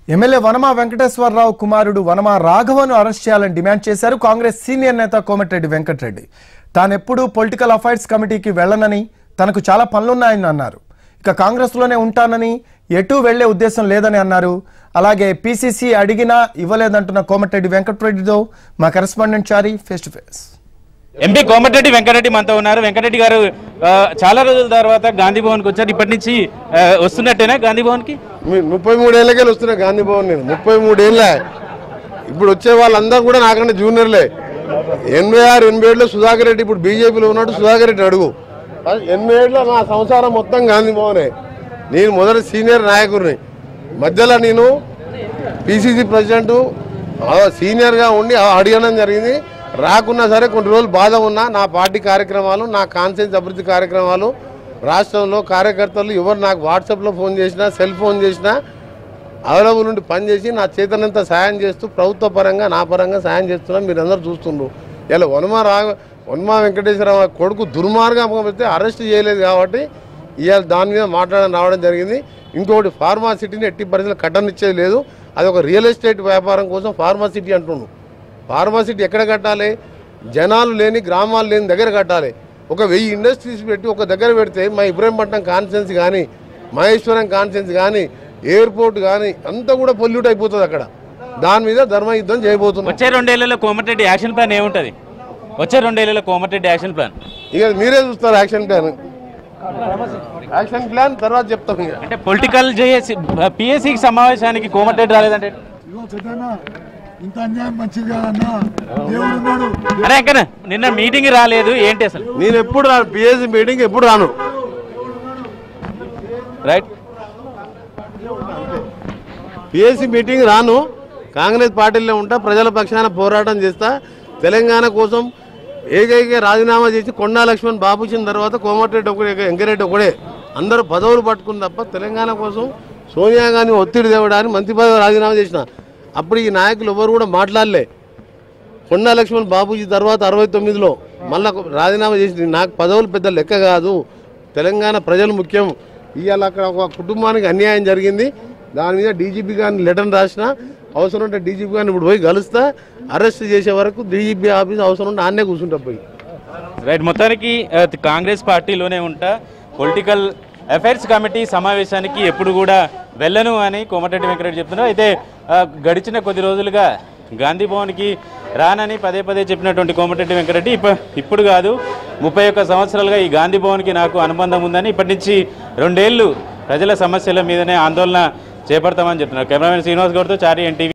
MLA Vanama Venkateswararao కుమారుడు వనమా రాఘవను arrest చేయాలని డిమాండ్ చేశారు కాంగ్రెస్ సీనియర్ నేత కోమటిరెడ్డి వెంకటరెడ్డి. తానెప్పుడు పొలిటికల్ అఫైర్స్ కమిటీకి వెళ్లనని, తనకు చాలా పనులున్నాయని అన్నారు. ఇక కాంగ్రెస్లోనే ఉంటానని, ఎటూ వెళ్లే ఉద్దేశం లేదని అన్నారు. అలాగే పీసీసీ అడిగినా ఇవ్వలేదంటున్న కోమటిరెడ్డి వెంకటరెడ్డితో మా correspondent Chari face to face. MP Komatireddy Venkatreddy మనతో ఉన్నారు. వెంకటరెడ్డి గారు చాలా రోజుల తర్వాత గాంధీ భవన్కి వచ్చారు. ఇప్పటి నుంచి వస్తున్నట్టేనా గాంధీ భవన్కి? 33 ఏళ్ళకే వస్తున్నా గాంధీ భవన్. నేను 33 ఏళ్ళ. ఇప్పుడు వచ్చే వాళ్ళందరూ కూడా నాకన్నా జూనియర్లే. 86, 87లో సుధాకర్ రెడ్డి ఇప్పుడు బీజేపీలో ఉన్నాడు. సుధాకర్ రెడ్డి అడుగు. 87లో నా సంసారం మొత్తం గాంధీ భవనే. నేను మొదటి సీనియర్ నాయకుడిని. మధ్యలో నేను పీసీసీ ప్రెసిడెంట్ సీనియర్గా ఉండి అడగడం జరిగింది. రాకున్నా సరే కొన్ని రోజులు బాధ ఉన్నా నా పార్టీ కార్యక్రమాలు, నా కాన్సెన్స్ అభివృద్ధి కార్యక్రమాలు, రాష్ట్రంలో కార్యకర్తలు ఎవరు నాకు వాట్సాప్లో ఫోన్ చేసినా, సెల్ ఫోన్ చేసినా అవైలబుల్ నుండి పనిచేసి నా చేతనంతా సాయం చేస్తూ ప్రభుత్వ పరంగా నా పరంగా సాయం చేస్తున్నా. మీరు అందరూ చూస్తుండ్రు. ఇలా వనమా వెంకటేశ్వరరావు కొడుకు దుర్మార్గం పెడితే అరెస్ట్ చేయలేదు కాబట్టి ఇవాళ దాని మీద మాట్లాడడం రావడం జరిగింది. ఇంకొకటి ఫార్మాసిటీని ఎట్టి పరిస్థితుల్లో కట్టనిచ్చేది లేదు. అది ఒక రియల్ ఎస్టేట్ వ్యాపారం కోసం ఫార్మాసిటీ అంటున్నాను. ఫార్మాసిటీ ఎక్కడ కట్టాలి? జనాలు లేని, గ్రామాలు లేని దగ్గర కట్టాలి. ఒక 1000 ఇండస్ట్రీస్ పెట్టి ఒక దగ్గర పెడితే మా ఇబ్రహీంపట్నం కాన్స్టెన్సీ కానీ, మహేశ్వరం కాన్స్టెన్సీ కానీ, ఎయిర్పోర్ట్ కానీ అంతా కూడా పొల్యూట్ అయిపోతుంది. అక్కడ దాని మీద ధర్మయుద్ధం చేయబోతున్నాం. వచ్చే 2 ఏళ్లలో కోమటిరెడ్డి యాక్షన్ ప్లాన్ ఏముంటుంది? వచ్చే 2 ఏళ్లలో కోమటిరెడ్డి యాక్షన్ ప్లాన్ ఇక మీరే చూస్తారు. యాక్షన్ ప్లాన్ తర్వాత చెప్తాం. అంటే పొలిటికల్ పిఎస్సికి సమావేశానికి కోమటిరెడ్డి రాలేదంటే నిన్న మీటింగ్ రాలేదు ఏంటి అసలు? నేను ఎప్పుడు రాను పిఎస్సి మీటింగ్, ఎప్పుడు రాను. రైట్, పిఎస్సి మీటింగ్ రాను. కాంగ్రెస్ పార్టీలో ఉంటా, ప్రజల పక్షాన పోరాటం చేస్తా. తెలంగాణ కోసం ఏకైక రాజీనామా చేసి కొండా లక్ష్మణ్ బాబు ఇచ్చిన తర్వాత కోమటిరెడ్డి ఒకడే, వెంకరెడ్డి ఒకడే అందరూ పదవులు పట్టుకుని తప్ప తెలంగాణ కోసం సోనియా గాంధీ ఒత్తిడి తేవడానికి మంత్రి పదవి రాజీనామా చేసిన. అప్పుడు ఈ నాయకులు ఎవరు కూడా మాట్లాడలే. కొండా లక్ష్మణ్ బాబుజీ తర్వాత 69లో మళ్ళీ రాజీనామా చేసి నాకు పదవులు పెద్ద లెక్క కాదు, తెలంగాణ ప్రజలు ముఖ్యం. ఇవాళ అక్కడ ఒక కుటుంబానికి అన్యాయం జరిగింది. దాని మీద డీజీపీ గారిని లెటర్ రాసిన. అవసరం ఉంటే డీజీపీ గారిని ఇప్పుడు పోయి కలుస్తా. అరెస్ట్ చేసే వరకు డీజీపీ ఆఫీస్ అవసరం ఉంటే ఆన్నే కూర్చుంటా పోయి. రైట్, మొత్తానికి కాంగ్రెస్ పార్టీలోనే ఉంటా, పొలిటికల్ అఫైర్స్ కమిటీ సమావేశానికి ఎప్పుడు కూడా వెళ్ళను అని కోమటిరెడ్డి వెంకటరెడ్డి చెప్తున్నారు. అయితే గడిచిన కొద్ది రోజులుగా గాంధీ భవన్కి రానని పదే పదే చెప్పినటువంటి కోమటిరెడ్డి వెంకటరెడ్డి ఇప్పుడు కాదు 31 సంవత్సరాలుగా ఈ గాంధీ భవన్కి నాకు అనుబంధం ఉందని, ఇప్పటి నుంచి 2 ఏళ్ళు ప్రజల సమస్యల మీదనే ఆందోళన చేపడతామని చెప్తున్నారు. కెమెరామెన్ శ్రీనివాస్ గౌడ్తో చారి, ఎన్టీవీ.